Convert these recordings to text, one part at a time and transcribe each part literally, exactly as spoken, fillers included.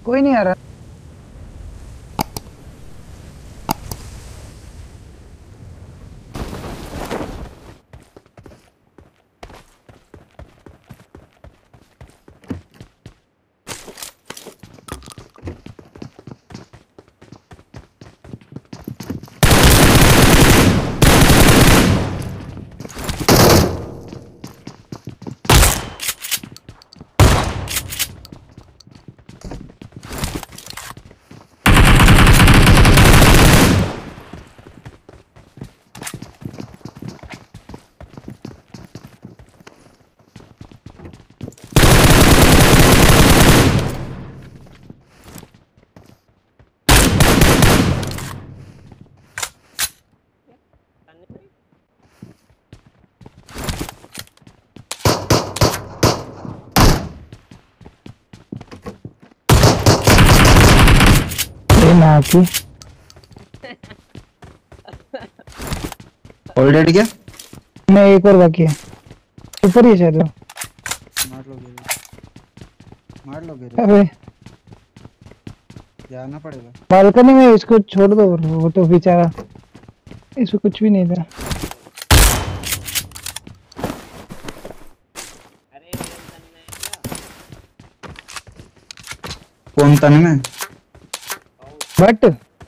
कोई नहीं आ रहा। की ऑलरेडी क्या मैं एक और बाकी है ऊपर ही शायद। मार लो गिरे मार लो गिरे अबे जाना पड़ेगा बालकनी में इसको छोड़ दो वो तो बेचारा इसको कुछ भी नहीं था। कौन तन में बट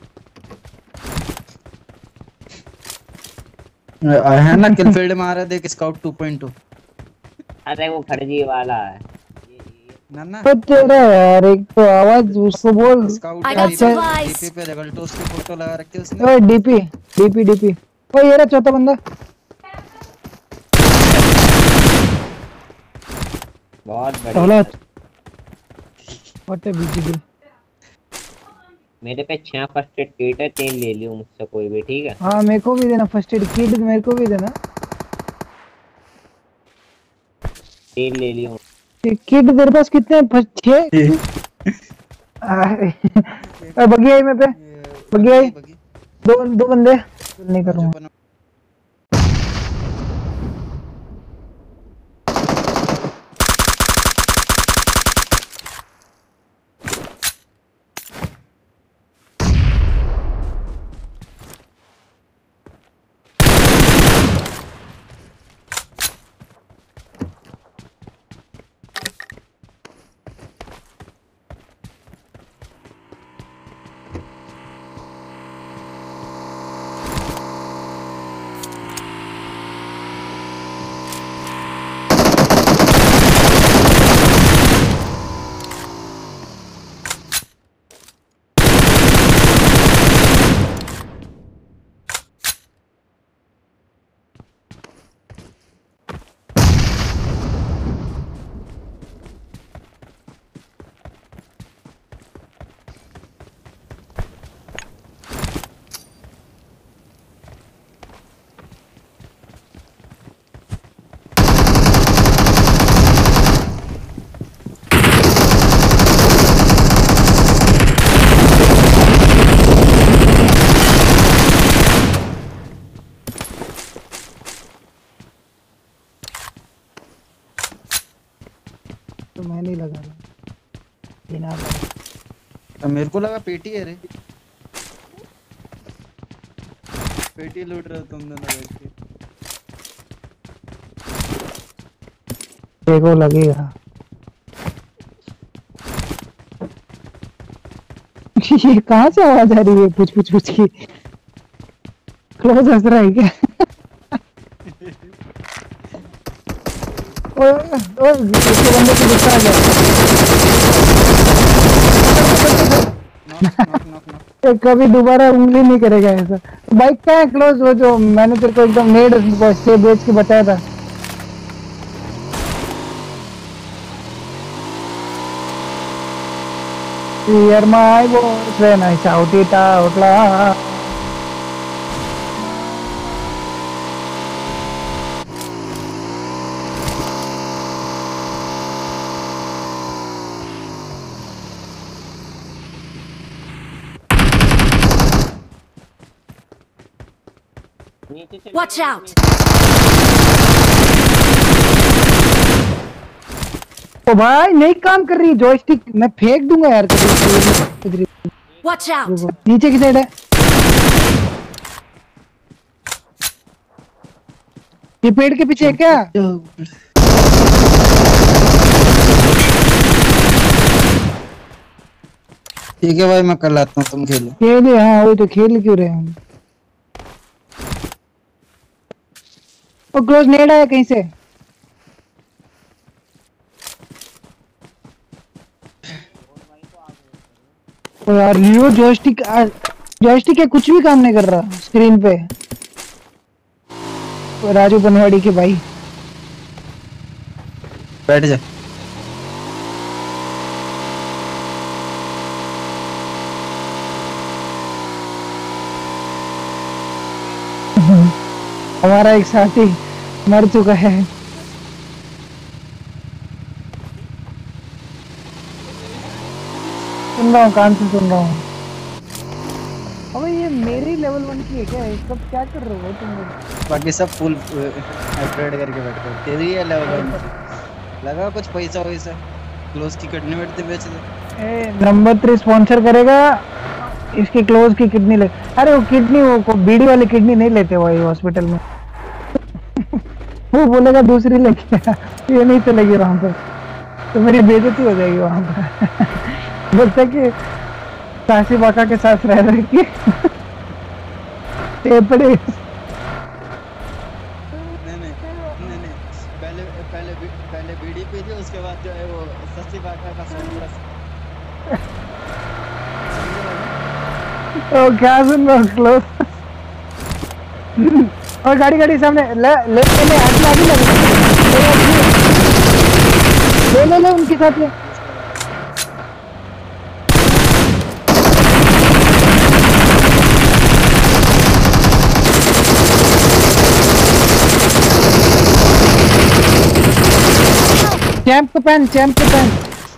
है ना किलफील्ड में आ रहा है देख स्काउट टू पॉइंट टू। अरे वो फर्जी वाला है ना ना तो तेरा यार एक तो आवाज उसको बोल स्काउट अच्छा डीपी पे रेगल्टोस की फोटो लगा रखी है उसने। ओए डीपी डीपी डीपी ओए ये रहा चौथा बंदा। बहुत बढ़िया व्हाट ए बीजीबी। मेरे पे छह फर्स्ट एड किट है तीन ले लियो मुझसे कोई भी ठीक है। हाँ मेरे को भी देना फर्स्ट एड किट मेरे को भी देना तीन ले लियो। किट तेरे पास कितने फर्स्ट छह अरे बगी आई मैं पे बगी आई दो दो बंदे नहीं कर रहा हूँ। तो मैं नहीं लगा रहा बिना तो मेरे को लगा पेटी है रे पेटी लूट रहे हो तुम दोनों बैठ के। देखो लगेगा ये कहाँ से आवाज आ रही है पूछ पूछ पूछ की क्लोज हंस रहा है क्या ओए ओए इसके बंदे की गुस्सा आ गया कभी दोबारा उंगली नहीं करेगा ऐसा। बाइक का है क्लोज वो जो मैंने तेरे को एकदम नेड से बेच के बताया था। Hear my voice when I shout it out loud. Watch out! ओ भाई नहीं काम कर रही जॉयस्टिक, मैं फेंक दूंगा यार कभी। Watch out! नीचे की साइड है, ये पेड़ के पीछे है क्या? ठीक है भाई मैं कर लाता हूँ, तुम खेलो। खेले, हाँ वही तो, खेल क्यों रहे हम। वो क्लोज नेड आया कहीं से। ओ यार लियो जॉयस्टिक, जॉयस्टिक है कुछ भी काम नहीं कर रहा स्क्रीन पे। ओ राजू बनवाड़ी के भाई बैठ जा। हमारा एक साथी मर चुका है। सुन रहा हूँ, कान से सुन रहा हूँ। अबे ये मेरे लेवल वन की है क्या? सब क्या कर रहे हो तुम लोग? बाकी सब फुल अपग्रेड करके बैठते हो। तेरी है लेवल वन लगा कुछ पैसा वैसा, क्लोज की किडनी बैठते बेच दे। ए नंबर थ्री स्पॉन्सर करेगा इसकी क्लोज की किडनी ले। अरे वो किडनी, वो को बीड़ी वाली किडनी नहीं लेते भाई हॉस्पिटल में। वो बोलेगा दूसरी लेके आ, ये नहीं चलेगी वहां पर, तो मेरी बेइज्जती हो जाएगी वहां पर। बोलते कि सासी बाका के साथ रह रहे की टेपड़े। नहीं नहीं नहीं नहीं, पहले पहले पहले बीड़ी पी थी, उसके बाद जो है वो सस्ती बाका का सॉन्ग रस। ओ क्या सुन रहा क्लोज। और गाड़ी गाड़ी सामने ले ले ले आगे आगे लगे, ले ले ले उनके साथ ले। चैंप को पहन, चैंप को पहन।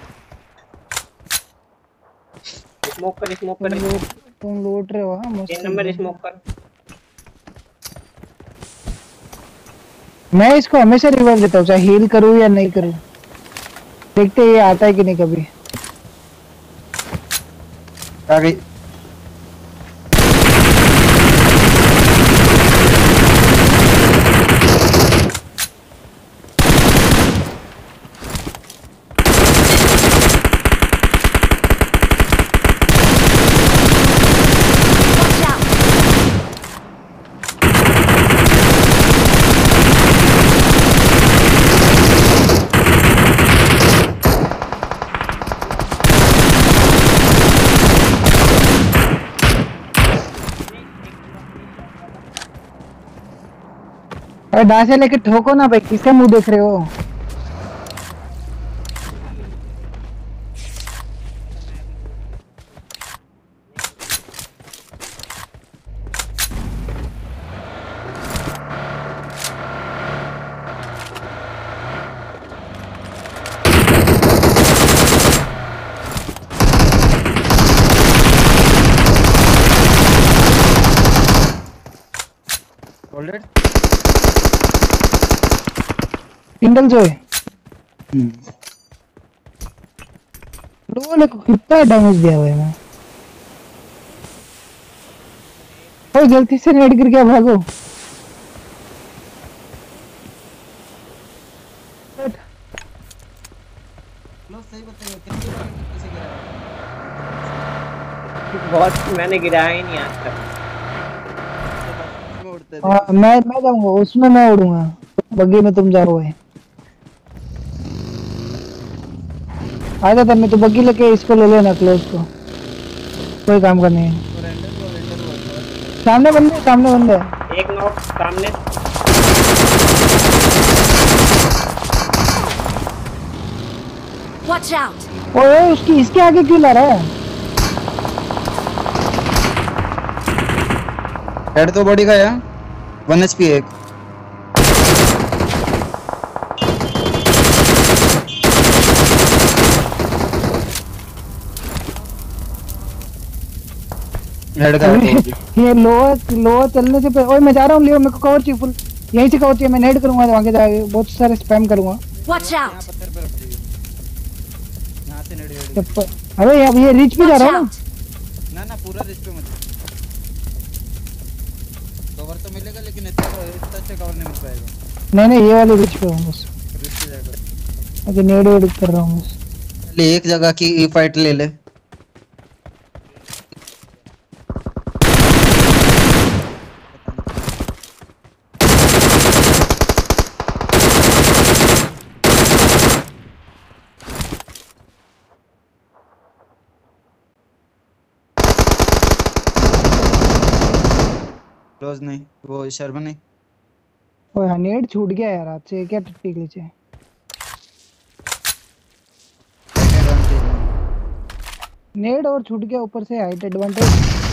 स्मोक कर, स्मोक कर। तुम लूट रहे हो? हाँ मस्त। तीन नंबर स्मोक कर। मैं इसको हमेशा रिवाइव देता हूँ, चाहे हील करूँ या नहीं करूँ। देखते ये आता है कि नहीं कभी। आ गई। अरे डांसे लेके ठोको ना भाई, किसका मुंह देख रहे हो? ऑलरेडी सिंगल जो है। हम्म लोगों को कितना डैमेज दिया हुआ है मैं। ओए गलती से नेट गिर गया, भागो। लो सही बताइए कितनी बार किसी गिरा? बहुत, मैंने गिराया ही नहीं आज तक। हाँ मैं मैं जाऊंगा उसमें, मैं उड़ूंगा बग्गी में, तुम जाओगे। आजा तब मैं तो बग्गी लेके इसको ले लेना, क्लोज को। कोई काम का नहीं है। सामने बंदे, सामने बंदे। एक नॉक सामने। Watch out! ओए उसकी इसके आगे क्यों ला रहा है? हेड तो बॉडी का है, वन एचपी एक। हेड का है तो ये लोअर लोअर चलने से पहले। ओए मैं जा रहा हूँ लियो, मेरे को कवर चाहिए फुल, यहीं से कवर चाहिए। मैं नेड करूंगा, आगे जाके बहुत सारे स्पैम करूंगा। Watch out! पत्थर पे रख दीजिए। से नेट गेट। चप्पल। अबे अब ये रिच पे जा रहा है ना? ना ना पूरा रिच पे मत। कवर तो मिलेगा लेकिन इतना इतना अच्छा कवर नहीं मिल पाएगा। नहीं नहीं ये वाले रिच पे हूँ बस। रिच पे जाएगा। अभी नेड वेड कर रहा हूँ बस। ले एक जगह की फाइट ले ले। क्लोज नहीं वो शर्मा नहीं। ओए हाँ नेड छूट गया यार आज से क्या टट्टी ग्लिच है। नेड और छूट गया ऊपर से हाइट एडवांटेज।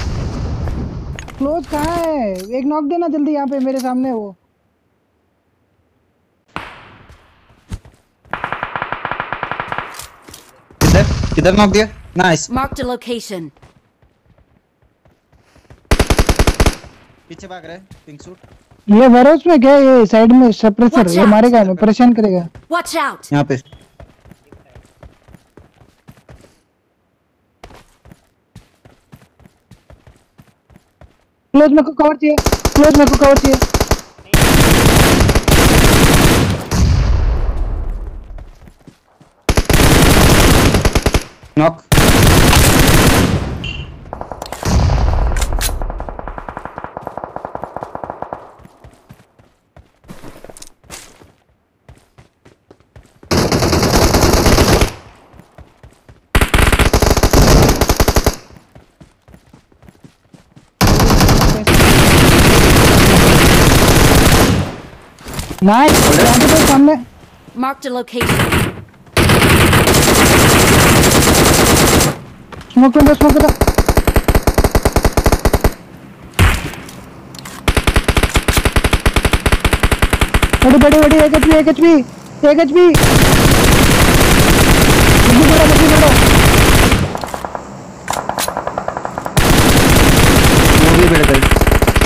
क्लोज कहाँ है? एक नॉक देना जल्दी यहाँ पे मेरे सामने वो। किधर किधर नॉक दिया? नाइस। Marked a location. पीछे भाग रहा है पिंक सूट। ये वेरोस में क्या है? ये साइड में सप्रेसर Watch ये out! मारेगा हमें परेशान करेगा। Watch out! यहाँ पे क्लोज मेरे को कवर चाहिए। क्लोज मेरे को कवर चाहिए। नॉक। नाइस यहाँ पे तो सामने। Marked a location. स्मोक कर दो स्मोक कर दो। बड़ी बड़ी बड़ी एक एचपी एक एचपी एक एचपी। बड़ी बड़ा बड़ी बड़ा। वो भी बढ़ गई।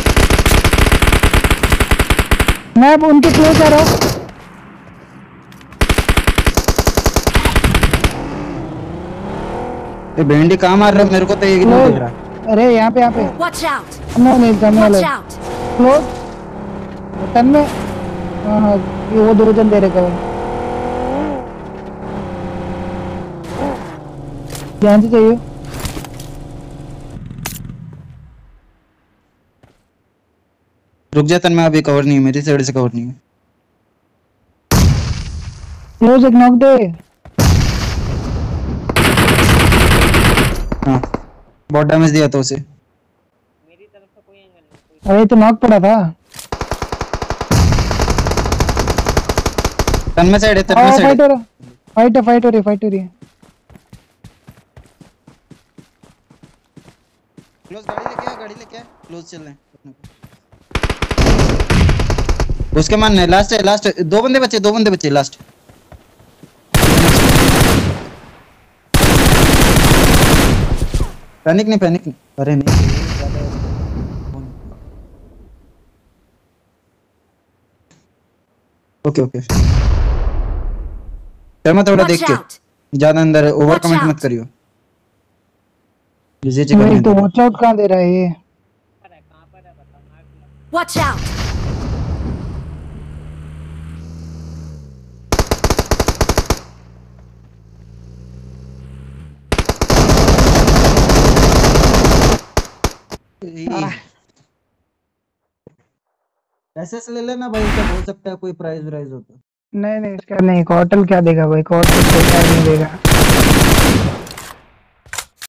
मैं अब उनके क्लोज आ रहा हूँ। ये भेंडी कहाँ मार रहा है मेरे को तो ये नहीं दिख रहा। अरे यहाँ पे यहाँ पे Watch out! नहीं नहीं करने वाला Watch out! क्लोज टन में। हाँ हाँ ये वो दो जन दे रहे कवर। ध्यान से चाहिए। रुक जा तन मैं अभी कवर नहीं है मेरी साइड से कवर नहीं है। क्लोज एक नॉक दे। हाँ बहुत डैमेज दिया था उसे। मेरी तरफ से कोई एंगल नहीं कोई। अरे तो नॉक पड़ा था। तन में साइड है तन में फाइट साइड हो रहा फाइट है फाइट हो रही फाइट हो रही है। क्लोज गाड़ी लेके आ गाड़ी लेके आ क्लोज चल रहे हैं। उसके मानने लास्ट है लास्ट दो बंदे बचे दो बंदे बचे लास्ट। पैनिक नहीं पैनिक नहीं। अरे नहीं ओके ओके शर्मा थोड़ा देख Watch के out! ज्यादा अंदर ओवर Watch कमेंट out! मत करियो। ये चेक नहीं तो करने वॉच आउट कहाँ दे रहा है ये? पर है कहाँ पर है बता मार दिया। Watch out! ऐसे ऐसे ले लेना भाई क्या हो सकता है कोई प्राइस वाइज हो तो। नहीं नहीं इसका नहीं क्वार्टर क्या देगा भाई? क्वार्टर नहीं देगा।